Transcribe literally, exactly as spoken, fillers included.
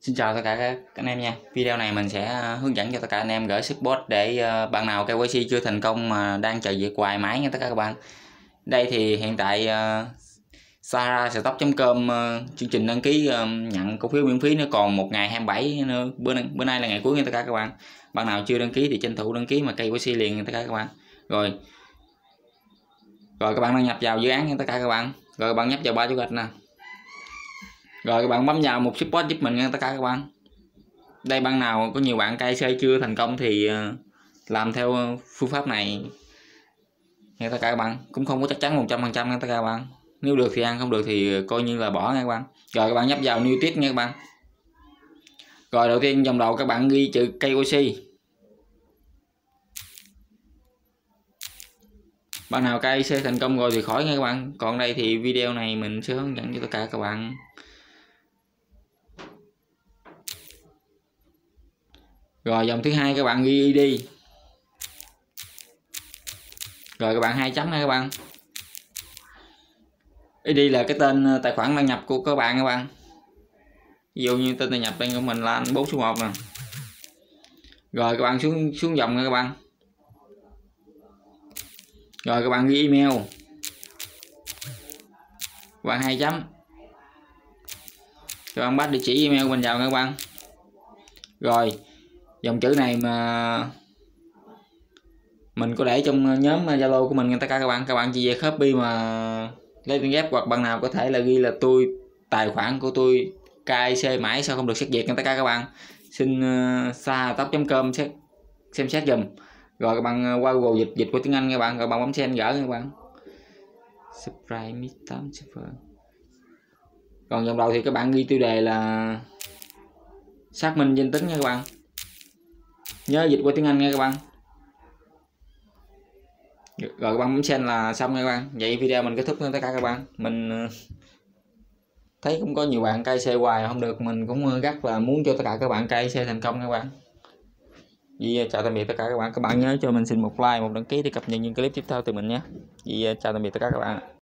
Xin chào tất cả các anh em nha. Video này mình sẽ hướng dẫn cho tất cả anh em gửi support để uh, bạn nào ca quay xê chưa thành công mà đang chờ việc hoài mãi nha tất cả các bạn. Đây thì hiện tại uh, Sara Stock chấm com uh, chương trình đăng ký uh, nhận cổ phiếu miễn phí nó còn một ngày hai mươi bảy nữa. Bữa bữa nay là ngày cuối nha tất cả các bạn. Bạn nào chưa đăng ký thì tranh thủ đăng ký mà ca quay xê liền nha tất cả các bạn. Rồi. Rồi các bạn đăng nhập vào dự án nha tất cả các bạn. Rồi các bạn nhấp vào ba dấu gạch nè. Rồi các bạn bấm vào một support giúp mình nha tất cả các bạn. Đây bạn nào có nhiều bạn ca xê chưa thành công thì làm theo phương pháp này nha tất cả các bạn, cũng không có chắc chắn một trăm phần trăm nha tất cả các bạn. Nếu được thì ăn, không được thì coi như là bỏ nha các bạn. Rồi các bạn nhấp vào new tiết nha các bạn. Rồi đầu tiên dòng đầu các bạn ghi chữ ca quay xê. Bạn nào ca xê thành công rồi thì khỏi nha các bạn. Còn đây thì video này mình sẽ hướng dẫn cho tất cả các bạn. Rồi dòng thứ hai các bạn ghi i đê. Rồi các bạn hai chấm nha các bạn. i đê là cái tên tài khoản đăng nhập của các bạn các bạn. Ví dụ như tên đăng nhập tên của mình là anh bốn số một nè. Rồi các bạn xuống xuống dòng nha các bạn. Rồi các bạn ghi email. Các bạn hai chấm. Các bạn bắt địa chỉ email của mình vào nha các bạn. Rồi dòng chữ này mà mình có để trong nhóm Zalo của mình nha tất cả các bạn. Các bạn chỉ về copy mà lấy tiếng ghép, hoặc bạn nào có thể là ghi là tôi tài khoản của tôi ca xê mãi sao không được xét duyệt nha tất cả các bạn. Xin uh, Sara Stock chấm com xét xem xét dùm. Rồi các bạn qua Google dịch dịch qua tiếng Anh các bạn, rồi bạn bấm send gỡ các bạn. Subscribe mít tám server. Còn dòng đầu thì các bạn ghi tiêu đề là xác minh danh tính nha các bạn. Nhớ dịch qua tiếng Anh nha các bạn. Rồi các bạn bấm send là xong nha các bạn. Vậy video mình kết thúc nha tất cả các bạn. Mình thấy cũng có nhiều bạn ca xê hoài không được, mình cũng rất là muốn cho tất cả các bạn ca xê thành công các bạn. Vì chào tạm biệt tất cả các bạn. Các bạn nhớ cho mình xin một like, một đăng ký để cập nhật những clip tiếp theo từ mình nhé. Vì chào tạm biệt tất cả các bạn.